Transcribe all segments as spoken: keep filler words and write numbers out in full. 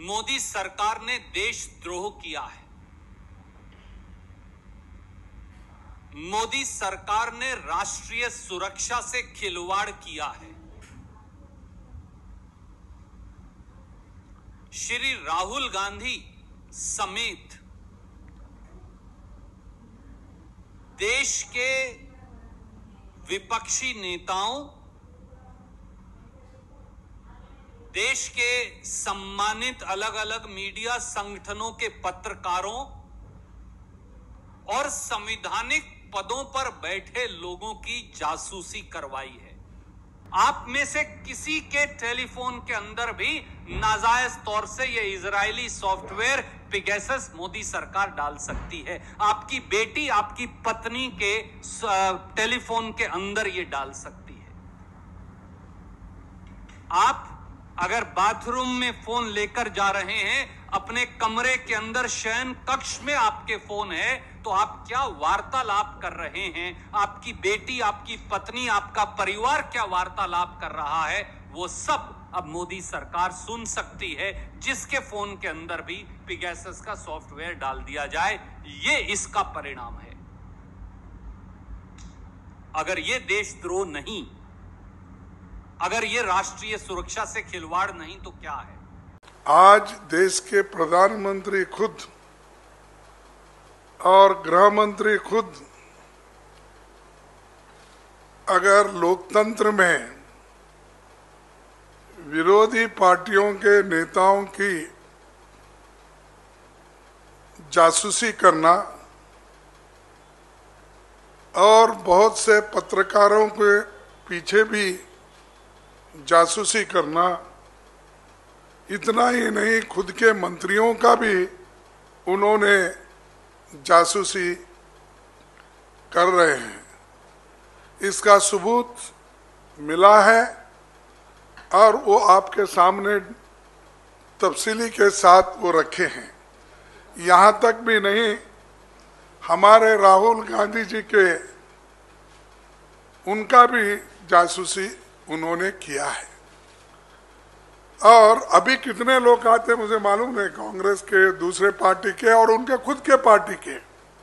मोदी सरकार ने देशद्रोह किया है। मोदी सरकार ने राष्ट्रीय सुरक्षा से खिलवाड़ किया है। श्री राहुल गांधी समेत देश के विपक्षी नेताओं, देश के सम्मानित अलग अलग मीडिया संगठनों के पत्रकारों और संवैधानिक पदों पर बैठे लोगों की जासूसी करवाई है। आप में से किसी के टेलीफोन के अंदर भी नाजायज तौर से ये इजरायली सॉफ्टवेयर पेगासस मोदी सरकार डाल सकती है। आपकी बेटी, आपकी पत्नी के टेलीफोन के अंदर ये डाल सकती है। आप अगर बाथरूम में फोन लेकर जा रहे हैं, अपने कमरे के अंदर शयन कक्ष में आपके फोन है, तो आप क्या वार्तालाप कर रहे हैं, आपकी बेटी, आपकी पत्नी, आपका परिवार क्या वार्तालाप कर रहा है, वो सब अब मोदी सरकार सुन सकती है। जिसके फोन के अंदर भी पेगासस का सॉफ्टवेयर डाल दिया जाए, ये इसका परिणाम है। अगर ये देशद्रोह नहीं, अगर ये राष्ट्रीय सुरक्षा से खिलवाड़ नहीं, तो क्या है? आज देश के प्रधानमंत्री खुद और गृह मंत्री खुद अगर लोकतंत्र में विरोधी पार्टियों के नेताओं की जासूसी करना और बहुत से पत्रकारों के पीछे भी जासूसी करना, इतना ही नहीं खुद के मंत्रियों का भी उन्होंने जासूसी कर रहे हैं, इसका सबूत मिला है और वो आपके सामने तफसीली के साथ वो रखे हैं। यहाँ तक भी नहीं, हमारे राहुल गांधी जी के उनका भी जासूसी उन्होंने किया है। और अभी कितने लोग आते मुझे मालूम नहीं, कांग्रेस के, दूसरे पार्टी के और उनके खुद के पार्टी के।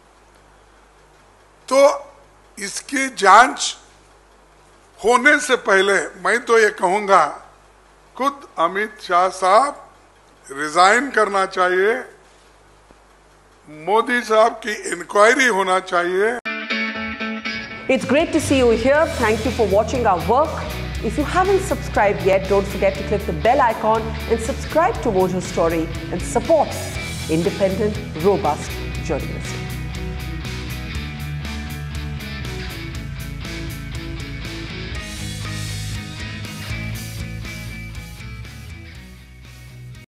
तो इसकी जांच होने से पहले मैं तो ये कहूंगा, खुद अमित शाह साहब रिजाइन करना चाहिए, मोदी साहब की इंक्वायरी होना चाहिए। It's great to see you here. Thank you for watching our work. If you haven't subscribed yet, don't forget to click the bell icon and subscribe to Mojo Story and support independent, robust journalism.